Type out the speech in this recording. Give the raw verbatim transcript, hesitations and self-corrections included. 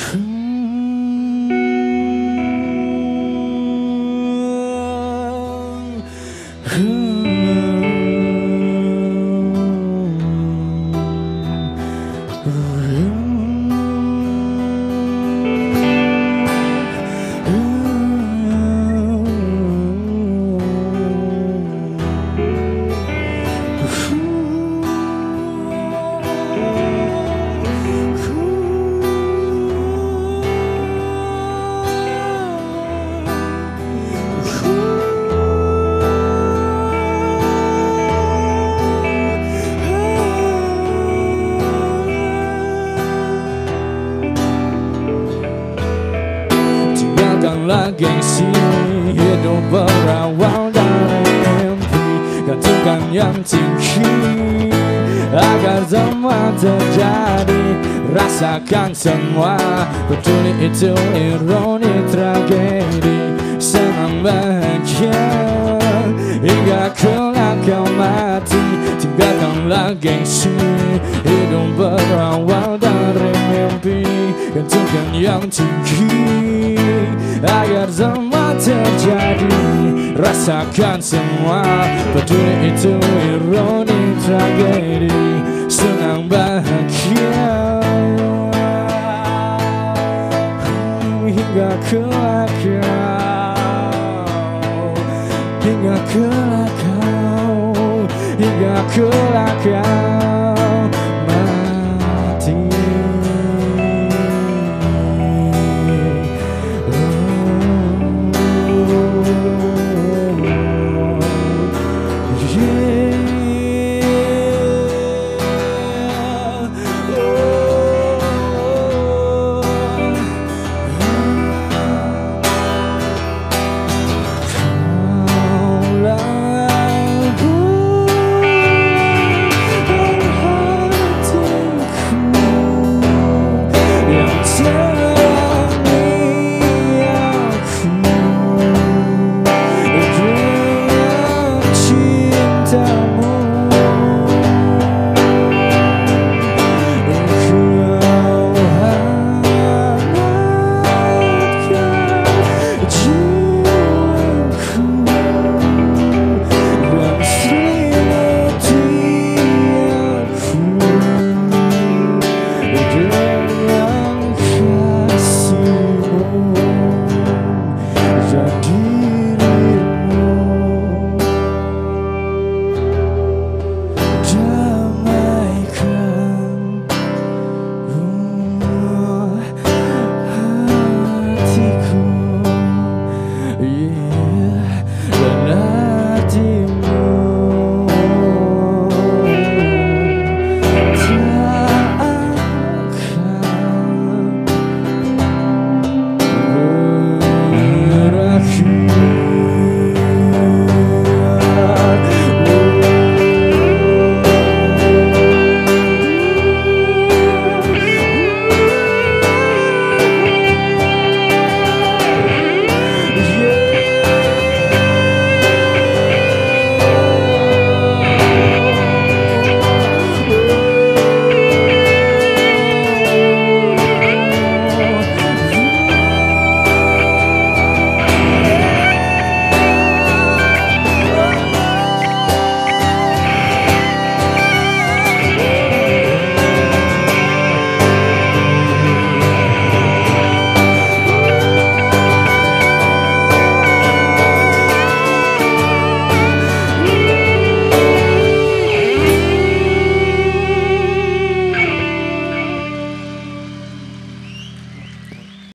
Tinggalkanlah gengsi, hidup berawal dari mimpi. Gantungkan yang tinggi agar semua terjadi. Rasakan semua, peduli itu ironi tragedi. Senang bahagia hingga kelak kau mati. Tinggalkanlah gengsi, hidup berawal dari mimpi. Gantungkan yang tinggi agar semua terjadi. Rasakan semua, peduli itu ironi tragedi. Senang bahagia hingga kelak kau, hingga kelak kau, hingga kelak kau mati. Yeah.